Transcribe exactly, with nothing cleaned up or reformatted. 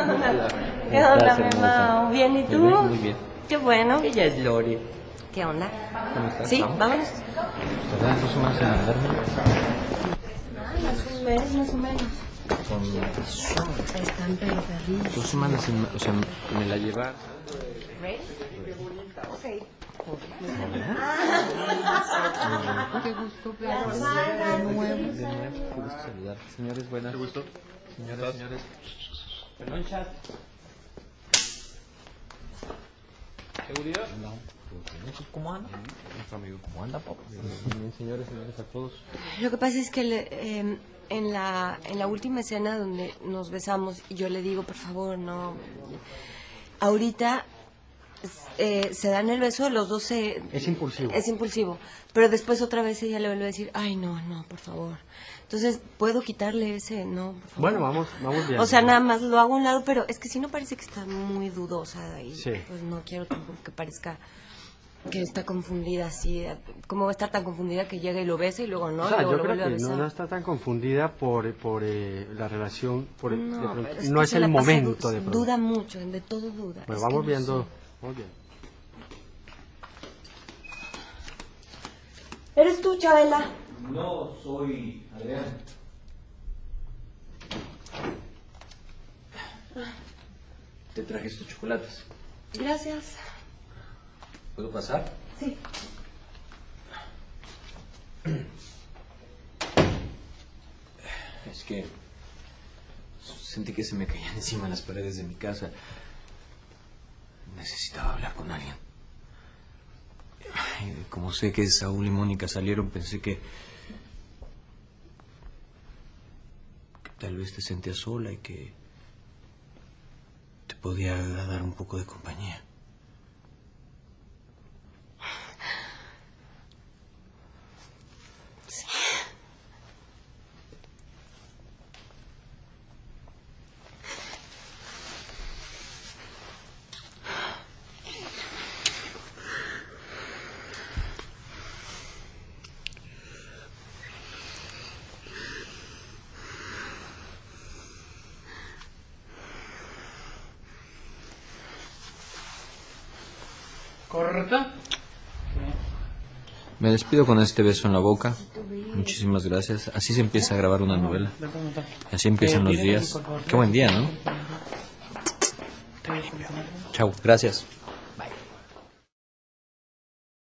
¿Qué onda, mi mamá? ¿Bien y tú? Muy bien, muy bien. Qué bueno. Ella es Lori. ¿Qué onda? ¿Cómo estás? Sí, ¿Vamos? vámonos. ¿Verdad? ¿Dos semanas en mandarme? Más un mes, más o menos. Con Están pero perdidos. dos semanas, en, o sea, me la llevar. ¿Ready? Ok. Qué gusto verlos de nuevo. De nuevo, qué gusto saludar. Señores, buenas. Qué gusto. Señores, señores. Pelonchas. ¿Seguridad? No. ¿Cómo anda? Nuestro amigo, ¿cómo anda, papá? Bien, señores, señores, a todos. Lo que pasa es que le, eh, en la en la última escena donde nos besamos, yo le digo, por favor, no. Ahorita eh, se dan el beso, los dos se... Es impulsivo. Es impulsivo. Pero después otra vez ella le vuelve a decir, ay, no, no, por favor. Entonces, ¿puedo quitarle ese no, por favor? Bueno, vamos, vamos bien. O sea, nada más lo hago a un lado, pero es que si no parece que está muy dudosa y Sí. pues no quiero tampoco que parezca que está confundida así. ¿Cómo va a estar tan confundida que llega y lo besa y luego no? O sea, y luego yo lo creo vuelve a que no, besar? no está tan confundida por, por eh, la relación, por el- No, de pronto- pero es, no que es se el la pasa momento du- de pronto. Duda mucho, de todo duda. Bueno, Es vamos que no viendo, sé. vamos bien. ¿Eres tú, Chabela? No, soy Adrián. Te traje estos chocolates. Gracias. ¿Puedo pasar? Sí. Es que sentí que se me caían encima las paredes de mi casa. Necesitaba hablar con alguien. Ay, como sé que Saúl y Mónica salieron, pensé que, que tal vez te sentías sola y que te podía dar un poco de compañía. ¿Correcto? Me despido con este beso en la boca. Muchísimas gracias. Así se empieza a grabar una novela. Así empiezan los días. Qué buen día, ¿no? Chao, gracias.